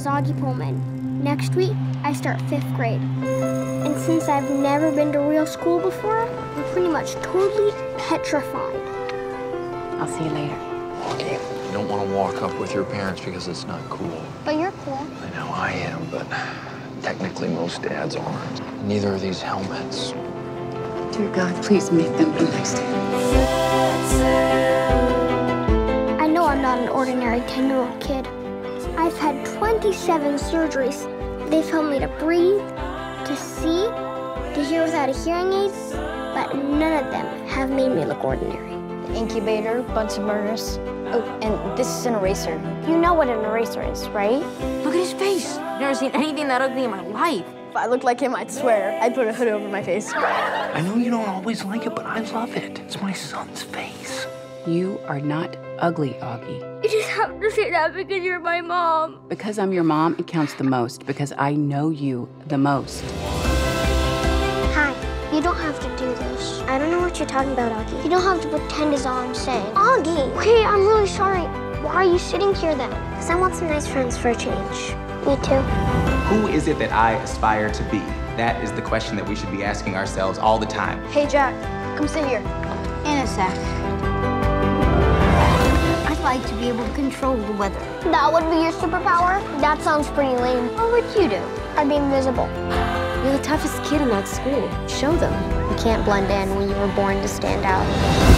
Augie Pullman. Next week, I start 5th grade. And since I've never been to real school before, I'm pretty much totally petrified. I'll see you later. Augie, you don't want to walk up with your parents because it's not cool. But you're cool. I know I am, but technically most dads aren't. Neither are these helmets. Dear God, please make them be nice to you. I know I'm not an ordinary 10-year-old kid. I've had 27 surgeries. They've helped me to breathe, to see, to hear without a hearing aid, but none of them have made me look ordinary. Incubator, Bunsen burners. Oh, and this is an eraser. You know what an eraser is, right? Look at his face. I've never seen anything that ugly in my life. If I looked like him, I'd swear I'd put a hood over my face. I know you don't always like it, but I love it. It's my son's face. You are not ugly, Augie. You just have to say that because you're my mom. Because I'm your mom, it counts the most, because I know you the most. Hi, you don't have to do this. I don't know what you're talking about, Augie. You don't have to pretend is all I'm saying. Augie! Okay, I'm really sorry. Why are you sitting here then? Because I want some nice friends for a change. Me too. Who is it that I aspire to be? That is the question that we should be asking ourselves all the time. Hey, Jack, come sit here. In a sec. I'd like to be able to control the weather. That would be your superpower? That sounds pretty lame. What would you do? I'd be invisible. You're the toughest kid in that school. Show them. You can't blend in when you were born to stand out.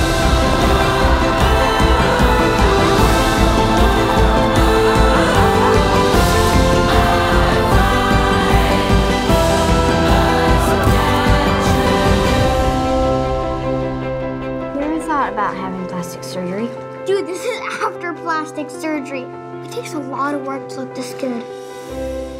About having plastic surgery. Dude, this is after plastic surgery. It takes a lot of work to look this good.